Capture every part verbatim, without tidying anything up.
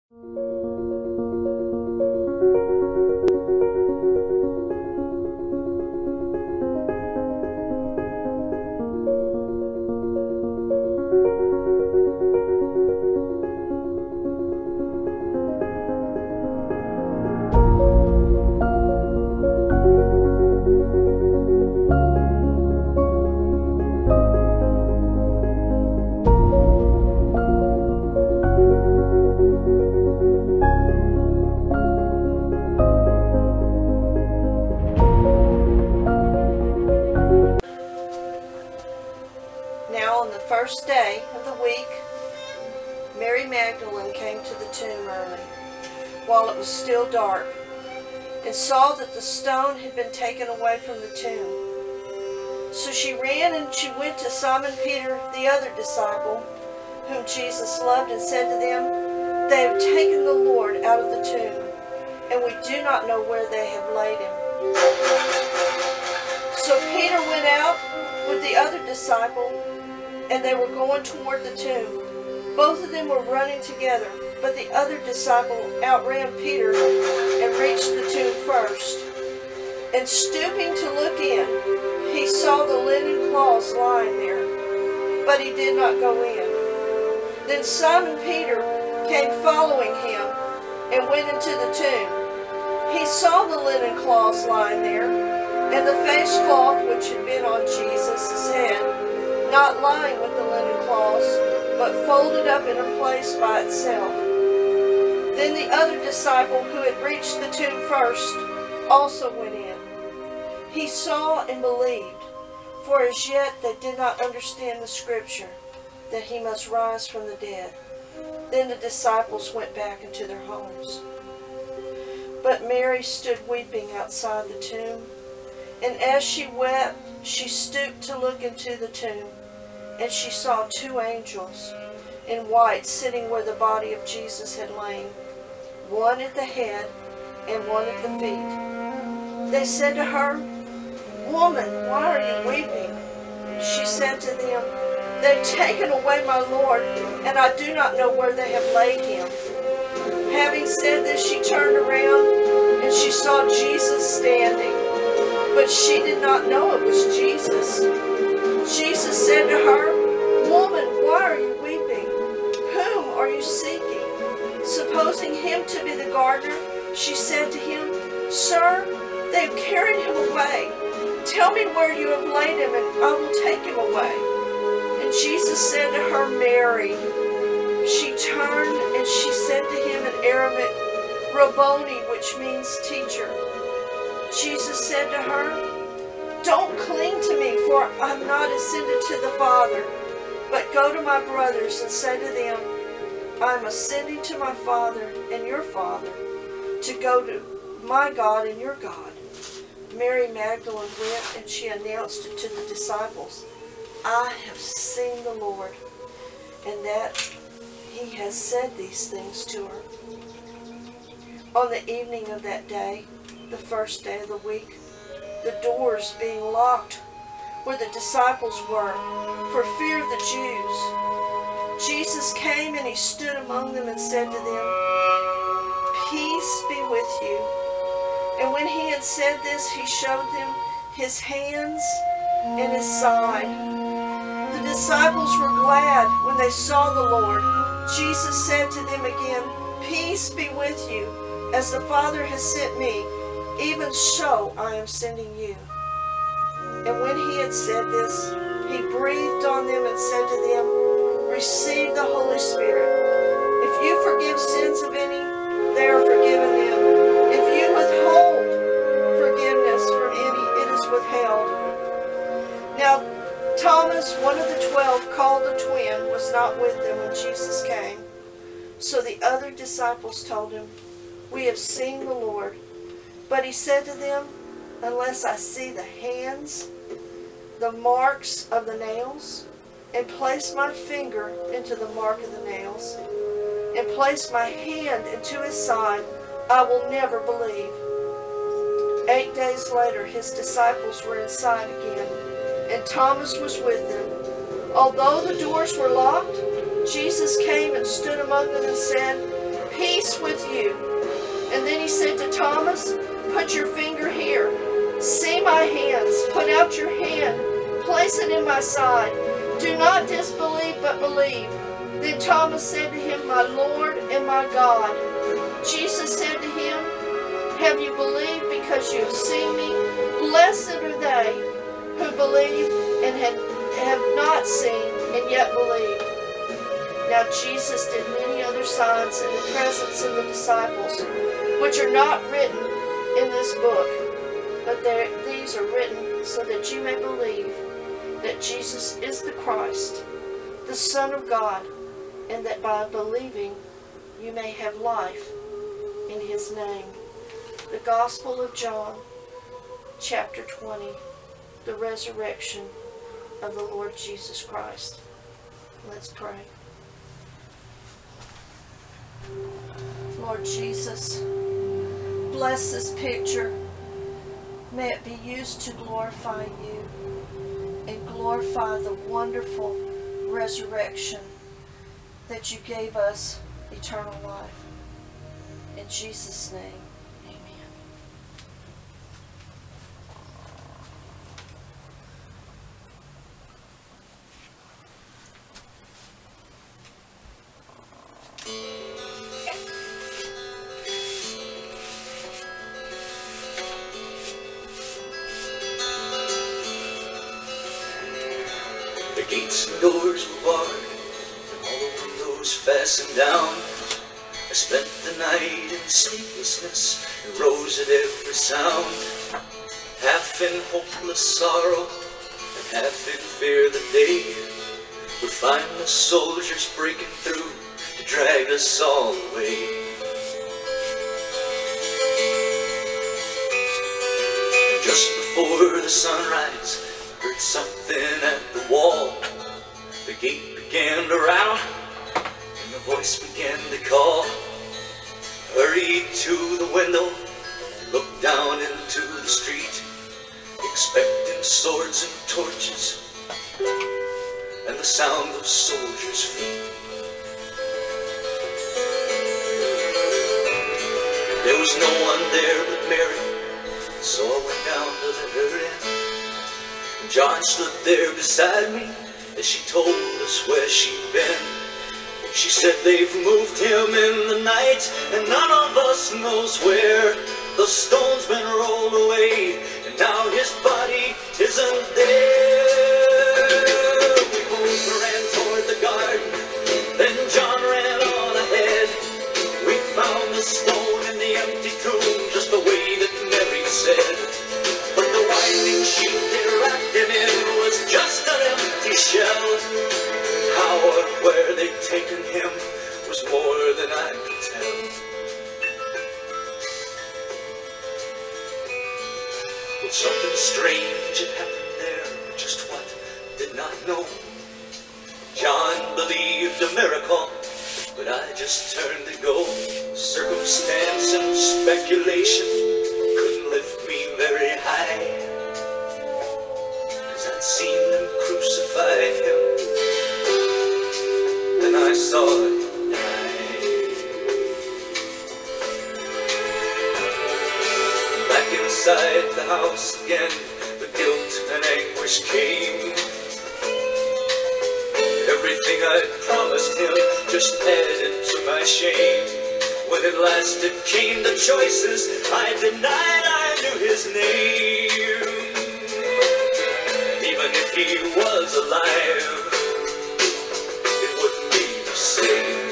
Now on the first day of the week, Mary Magdalene came to the tomb early, while it was still dark, and saw that the stone had been taken away from the tomb. So she ran and she went to Simon Peter, the other disciple, whom Jesus loved, and said to them, "They have taken the Lord out of the tomb, and we do not know where they have laid him." So Peter went out with the other disciple, and they were going toward the tomb. Both of them were running together, but the other disciple outran Peter and reached the tomb first. And stooping to look in, he saw the linen cloths lying there, but he did not go in. Then Simon Peter came following him and went into the tomb. He saw the linen cloths lying there, and the face cloth which had been on Jesus' head, not lying with the linen cloths, but folded up in a place by itself. Then the other disciple, who had reached the tomb first, also went in. He saw and believed, for as yet they did not understand the scripture, that he must rise from the dead. Then the disciples went back into their homes. But Mary stood weeping outside the tomb, and as she wept, she stooped to look into the tomb, and she saw two angels in white sitting where the body of Jesus had lain, one at the head and one at the feet. They said to her, "Woman, why are you weeping?" She said to them, "They've taken away my Lord, and I do not know where they have laid him." Having said this, she turned around, and she saw Jesus standing, but she did not know it was Jesus. Jesus said to her, "Woman, why are you weeping? Whom are you seeking?" Supposing him to be the gardener, she said to him, "Sir, they have carried him away. Tell me where you have laid him, and I will take him away." And Jesus said to her, "Mary." She turned and she said to him in Arabic, "Rabboni," which means teacher. Jesus said to her, "Don't cling to me, for I'm not ascended to the Father, but go to my brothers and say to them, I am ascending to my Father and your Father, to go to my God and your God." Mary Magdalene went and she announced it to the disciples, "I have seen the Lord," and that he has said these things to her. On the evening of that day, the first day of the week, the doors being locked where the disciples were, for fear of the Jews, Jesus came and he stood among them and said to them, "Peace be with you." And when he had said this, he showed them his hands and his side. The disciples were glad when they saw the Lord. Jesus said to them again, "Peace be with you. As the Father has sent me, even so I am sending you." And when he had said this, he breathed on them and said to them, "Receive the Holy Spirit. If you forgive sins of any, they are forgiven them. If you withhold forgiveness from any, it is withheld." Now Thomas, one of the twelve, called the twin, was not with them when Jesus came. So the other disciples told him, "We have seen the Lord." But he said to them, "Unless I see the hands, the marks of the nails, and place my finger into the mark of the nails, and place my hand into his side, I will never believe." Eight days later, his disciples were inside again, and Thomas was with them. Although the doors were locked, Jesus came and stood among them and said, "Peace with you." And then he said to Thomas, "Put your finger here. See my hands. Put out your hand. Place it in my side. Do not disbelieve, but believe." Then Thomas said to him, "My Lord and my God." Jesus said to him, "Have you believed because you have seen me? Blessed are they who believe and have, have not seen and yet believe." Now Jesus did many other signs in the presence of the disciples, which are not written in this book, but these are written so that you may believe that Jesus is the Christ, the Son of God, and that by believing you may have life in his name. The Gospel of John, chapter twenty, the resurrection of the Lord Jesus Christ. Let's pray. Lord Jesus, bless this picture. May it be used to glorify you and glorify the wonderful resurrection that you gave us eternal life. In Jesus' name, amen. The gates and doors were barred, and all the windows fastened down. I spent the night in sleeplessness and rose at every sound, half in hopeless sorrow and half in fear that they would find the soldiers breaking through to drag us all away. And just before the sunrise, I heard something at the wall. The gate began to rattle, and the voice began to call. Hurried to the window, looked down into the street, expecting swords and torches, and the sound of soldiers' feet. There was no one there but Mary, so I went down to let her in. John stood there beside me as she told us where she'd been. She said they've moved him in the night and none of us knows where. The stone's been rolled away and now his body isn't there. We both ran toward the garden, then John ran on ahead. We found the stone in the empty tomb just the way that Mary said. But the winding sheet they wrapped him in was just an empty shell. How or where they'd taken him was more than I could tell. But something strange had happened there, just what, did not know. John believed a miracle, but I just turned to go. Circumstance and speculation couldn't lift me very high, 'cause I'd seen them crucify him, and I saw it die. Back inside the house again, the guilt and anguish came. Everything I'd promised him just added to my shame. When at last it came to choices, I denied I knew his name. Even if he was alive, it wouldn't be the same.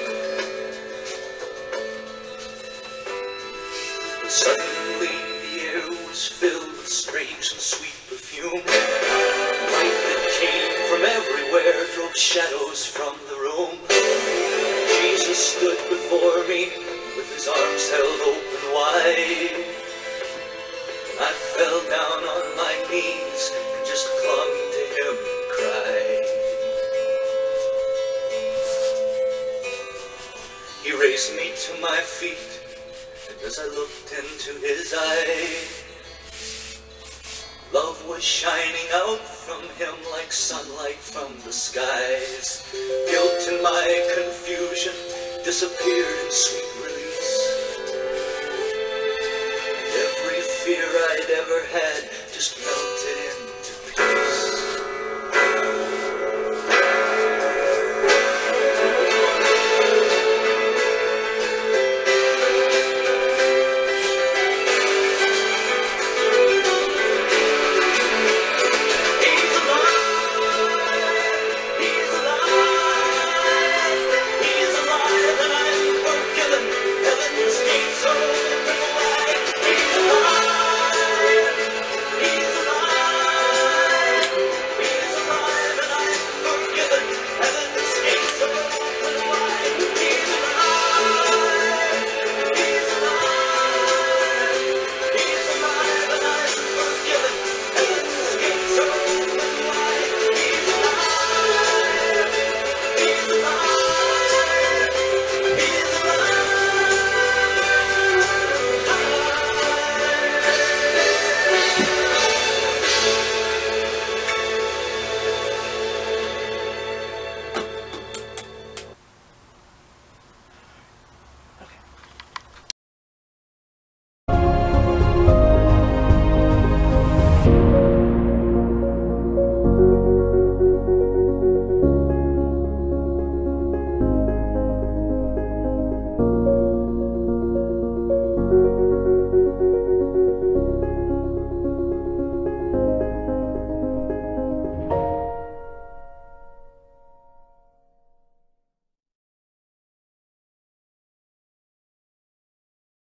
But suddenly the air was filled with strange and sweet perfume. Light that came from everywhere drove shadows from the room. Jesus stood before me with his arms held open wide. I fell down on my knees and just clung to him and cried. He raised me to my feet, and as I looked into his eyes, Love was shining out from him like sunlight from the skies. Guilt and my confusion disappeared in sweet